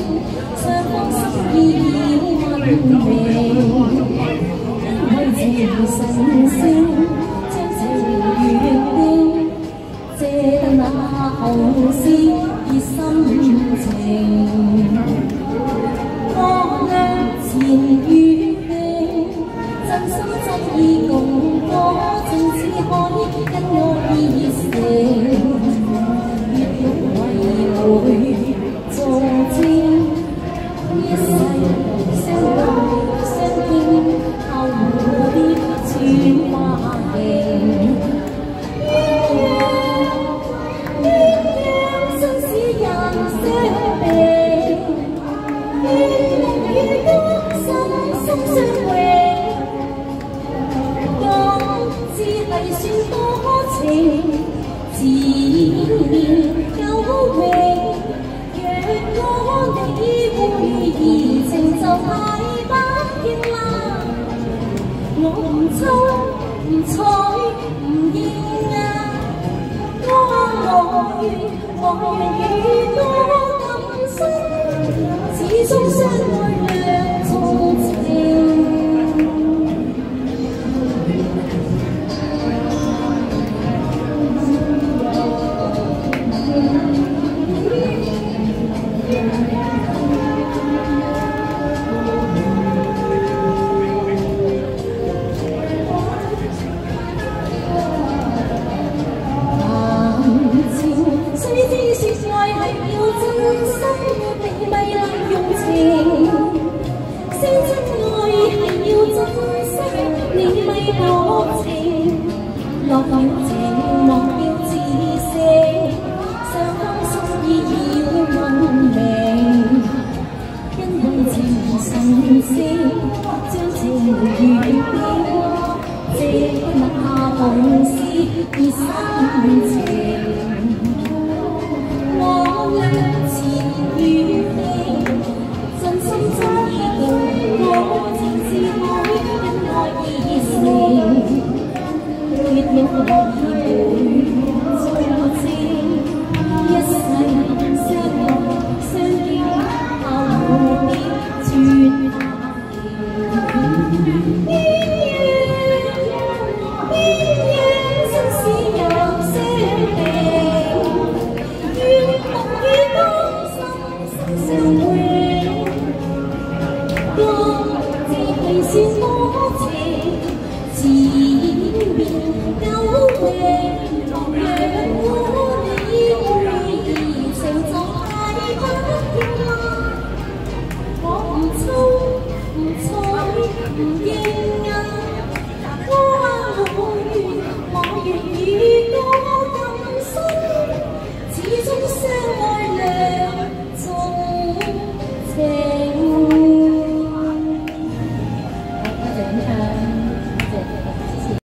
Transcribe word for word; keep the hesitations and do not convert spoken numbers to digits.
雙方心意要溫明，因為情神聖，將情緣定，借得那紅絲熱心情。我倆前與定，真心真意共過，情似海，跟我熱誠。 會做證，一世相愛相見，後蝴蝶轉花形。鴛鴦生死人相並，願夢與光心心相永。當知係算多情，自然夠永。 你會移情就太不應啦，我唔抽唔睬唔應啊，我願我願與多感心，始終相愛兩重情。 落了情，忘了自省，雙方心意要溫明，因為情神聖，將情緣定，借那紅絲熱心情。我倆前與定，真心真意共過，情似海，因愛熱誠。 月影可以會做證，一世相愛相見，後蝴蝶轉花形。鴛鴦鴛鴦生死又相並，願夢與光心心相永。當知係算多情，自然夠永，讓我你會移情就太不應啦。我唔抽唔睬唔應啊，我我願我願與多感心，始終相愛兩重情。